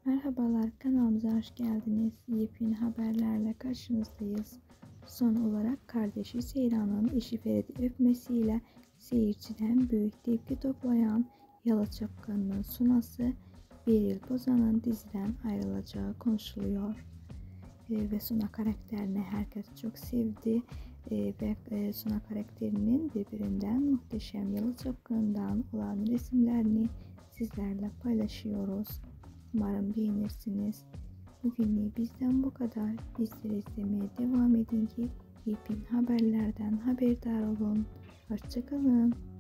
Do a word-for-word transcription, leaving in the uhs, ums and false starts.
Merhabalar, kanalımıza hoş geldiniz. Yepyeni haberlerle karşınızdayız. Son olarak kardeşi Seyran'ın eşi Ferit'i öpmesiyle seyirciden büyük tepki toplayan Yalı Çapkını'nın sunası Beril Bozan'ın diziden ayrılacağı konuşuluyor. E, ve Suna karakterini herkes çok sevdi. E, ve e, Suna karakterinin birbirinden muhteşem Yalı Çapkını'ndan olan resimlerini sizlerle paylaşıyoruz. Umarım beğenirsiniz. Bugünlük bizden bu kadar. Bizleri izlemeye devam edin ki yepyeni haberlerden haberdar olun. Hoşçakalın.